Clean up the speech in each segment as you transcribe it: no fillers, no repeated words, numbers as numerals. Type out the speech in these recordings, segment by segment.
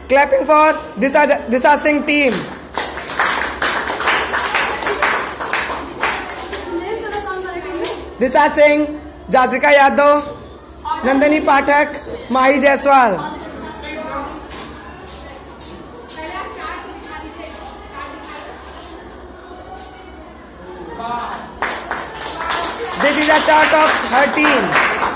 Clapping for Disha Singh team. Disha Singh, Jazika Yadav, Nandini Pathak, Mahi Jaiswal. This is a chart of her team.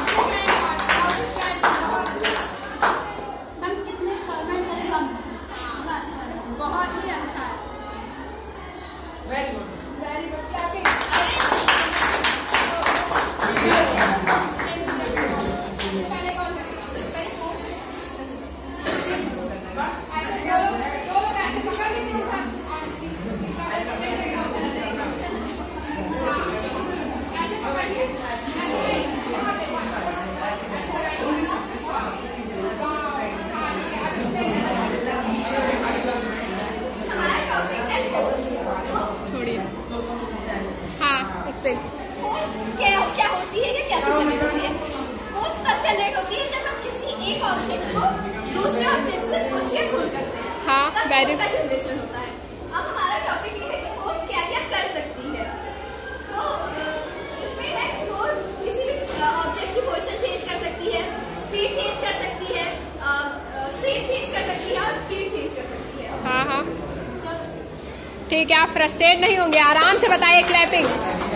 क्या होती है, कैसे generate होती है? Force तब generate होती है जब हम किसी एक ऑब्जेक्ट को दूसरे ऑब्जेक्ट से पुश या पुल करते हैं। हाँ, तब का जनरेशन होता है। अब हमारा टॉपिक ये है कि फोर्स क्या क्या कर सकती है। तो इसमें है फोर्स किसी भी ऑब्जेक्ट की पोजीशन चेंज कर सकती है, स्पीड चेंज कर सकती है, शेप चेंज कर सकती है और स्पीड चेंज कर सकती है। हाँ हाँ ठीक है, आप फ्रस्ट्रेट नहीं होंगे, आराम से बताइए। क्लैपिंग।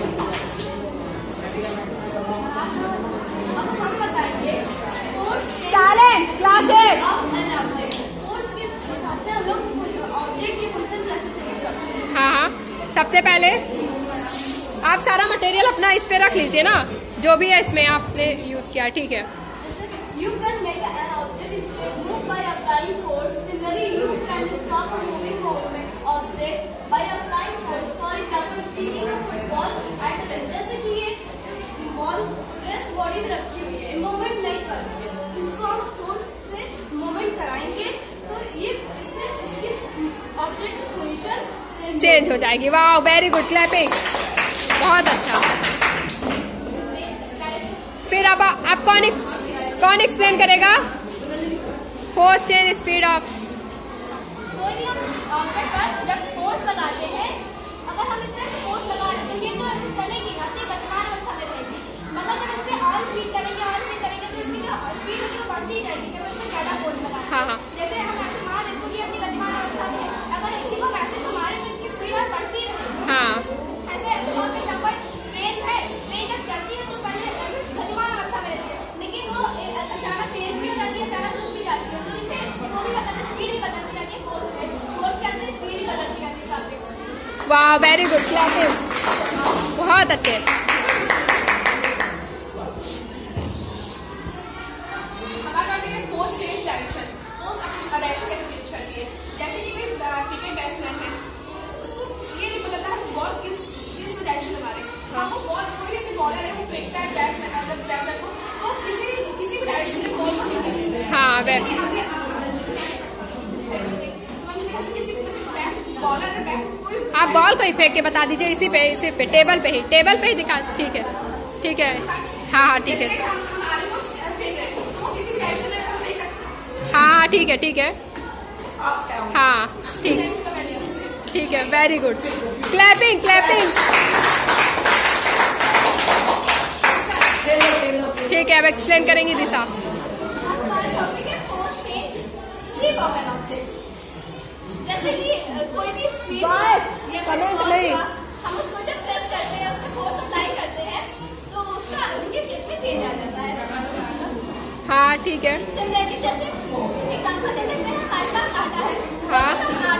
साइलेंट क्लास है। हाँ हाँ, सबसे पहले आप सारा मटेरियल अपना इस पे रख लीजिए ना, जो भी है इसमें आपने यूज किया। ठीक है। You can make an object move by applying force. Similarly, you can stop a moving object by applying force. For example, kicking a football at the bench. जैसे कि ये बॉल रेस्ट बॉडी में रखी हुई है, मूवमेंट नहीं कर रही है, इसको हम फोर्स से मूवमेंट कराएंगे तो ये इससे इसकी ऑब्जेक्ट की पोजीशन चेंज हो जाएगी। वाह, वेरी गुड, क्लैपिंग, बहुत अच्छा। फिर अब आप कौन एक्सप्लेन करेगा? Force change speed of. कोई भी हम ऑब्जेक्ट पर जब फोर्स लगाते हैं, अगर हम इस तरह से फोर्स लगा रहे हैं तो ये तो ऐसे चलेगी ना, तो गतिमान अवस्था में रहेगी। मगर जब इस पे और स्पीड करेंगे तो इसकी जो स्पीड होगी वो बढ़ती जाएगी जब इसमें ज्यादा फोर्स लगाएंगे। हाँ हाँ। जैसे हम ऐसे मान इसको कि अपनी गतिमान अवस्था में है, अगर इसी को वैसे घुमाएं तो इसकी स्पीड और बढ़ती रहेगी। हाँ। ऐसे फॉर एग्जांपल ट्रेन है, ट्रेन जब चलती है तो पहले गतिमान अवस्था में रहती है, लेकिन वो अचानक तेज भी हो जाती है, अचानक रुक भी जाती है, तो इसे वो भी बदलती, स्पीड भी बदलती रहती है फोर्स से। फोर्स के अंदर स्पीड भी बदलती रहती है सब्जेक्ट से। वाह, वेरी गुड, क्लैपिंग, बहुत अच्छे। हमारा टॉपिक है फोर्स चेंज डायरेक्शन। फोर्स अपनी डायरेक्शन कैसे चेंज करती है? जैसे कि कोई क्रिकेट बैट्समैन है, उसको ये नहीं पता है बॉल किस डायरेक्शन में मारे। हाँ, वो बॉल कोई ऐसे बॉलर है, वो फेंकता है बैट्समैन को, तो किसी भी डायरेक्शन में बॉल को निकल देता है। हाँ, वेरी। आप बॉल को ही फेंक के बता दीजिए, इसी पे टेबल पे ही दिखा। ठीक है, ठीक है। हाँ हाँ ठीक है। हाँ ठीक है, ठीक है। हाँ ठीक है, वेरी गुड, क्लैपिंग क्लैपिंग। ठीक है, अब एक्सप्लेन करेंगी दिशा। जैसे कि कोई भी स्पेस या हम उसको जब प्रेस करते हैं, उसमें फोर्स अप्लाई करते हैं तो उसके शेप में चेंज आ जाता है। हाँ ठीक है। सिमिलरली जैसे एग्जांपल ले लेते हैं, हमारे पास आटा है। हाँ।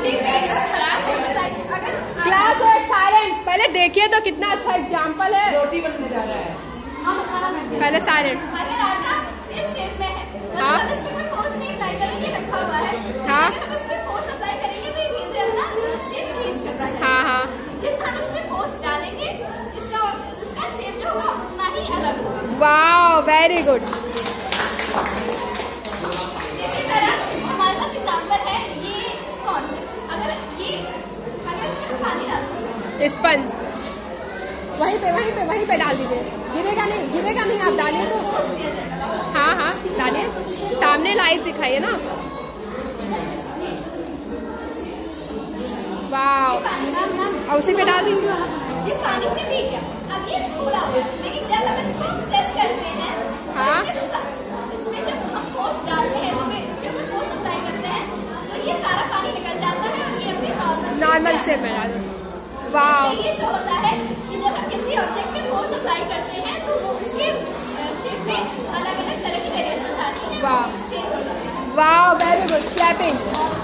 क्लास है साइलेंट। पहले देखिए तो कितना अच्छा एग्जाम्पल है। रोटी बनने जा रहा है। पहले साइलेंट। अगर आटा इस शेप में है, हाँ, इस पे कोई फोर्स नहीं अप्लाई करेंगे, रखा हुआ है। हाँ, हम इस पे फोर्स अप्लाई करेंगे तो ये अपना शेप चेंज कर रहा है। हाँ हाँ। जितना हम इसमें फोर्स डालेंगे, इसका शेप जो होगा उतना ही अलग होगा। वाह, वेरी गुड। इसी तरह हमारे पास एग्जांपल है, ये स्पॉन्ज। अगर इसमें पानी डालते स्पंज वहीं पे डाल दीजिए, गिरेगा नहीं, आप डालिए तो। हाँ हाँ डालिए, सामने लाइव दिखाइए ना। वाह, और उसी पे डाल देंगे। ये पानी से भीग गया, अब ये खुला हुआ, लेकिन जब हम इसको प्रेस करते हैं, हाँ, इसमें जब हम फोर्स डालते हैं, इसके ऊपर फोर्स अप्लाई करते हैं, तो ये सारा पानी निकल जाता है और ये अपने नॉर्मल स्टेट में डाल दो। वाह, ये शो होता है कि जब हम किसी ऑब्जेक्ट पे फोर्स अप्लाई करते हैं तो वो उसके शेप में अलग अलग तरह की वेरिएशन आती है, वाह, चेंज हो जाती है। वाह, वेरी गुड, क्लैपिंग।